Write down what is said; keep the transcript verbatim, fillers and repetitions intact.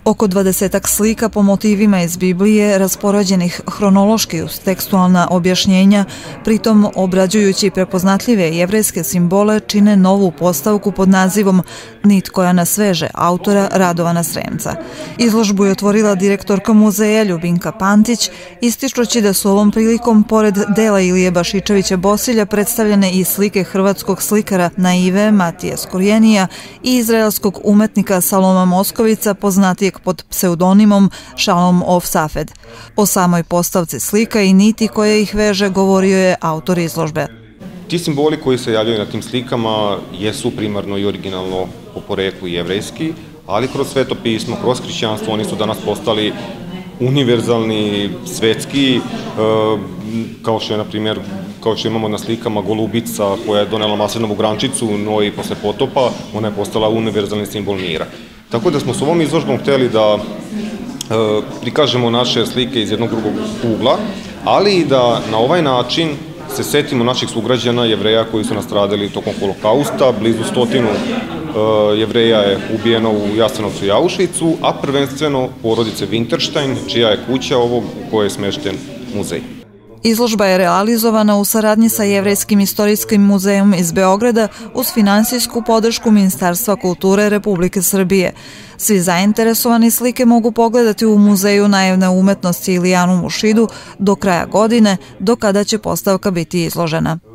Oko dvadesetak slika po motivima iz Biblije, raspoređenih hronološki uz tekstualna objašnjenja, pritom obrađujući prepoznatljive jevrejske simbole, čine novu postavku pod nazivom Nit koja nas veže, autora Radovana Sremca. Izložbu je otvorila direktorka muzeja Ljubinka Pantić, ističući da su ovom prilikom, pored dela Ilije Bašičevića Bosilja, predstavljene i slike hrvatskog slikara Naive Matije Skorjenija i izraelskog umetnika Saloma Moskovica, poznatijeg pod pseudonimom Shalom of Safed. O samoj postavci slika i niti koje ih veže govorio je autor izložbe. Ti simboli koji se javljaju na tim slikama jesu primarno i originalno po poreklu jevrejski, ali kroz sveto pismo, kroz hrišćanstvo oni su danas postali univerzalni, svetski, kao što je, na primjer, kao što imamo na slikama golubica koja je donela maslinovu grančicu Noji posle potopa, ona je postala univerzalni simbol mira. Tako da smo s ovom izložbom hteli da prikažemo naše slike iz jednog drugog ugla, ali i da na ovaj način se setimo naših sugrađana, Jevreja koji su nastradali tokom Holokausta. Blizu stotinu Jevreja je ubijeno u Jasenovcu i Auschwitzu, a prvenstveno porodice Winterstein, čija je kuća ovog u kojoj je smešten muzej. Izložba je realizovana u saradnji sa Jevrejskim istorijskim muzejom iz Beograda uz finansijsku podršku Ministarstva kulture Republike Srbije. Svi zainteresovani slike mogu pogledati u Muzeju naivne umetnosti Ilijanu Mušidu do kraja godine, do kada će postavka biti izložena.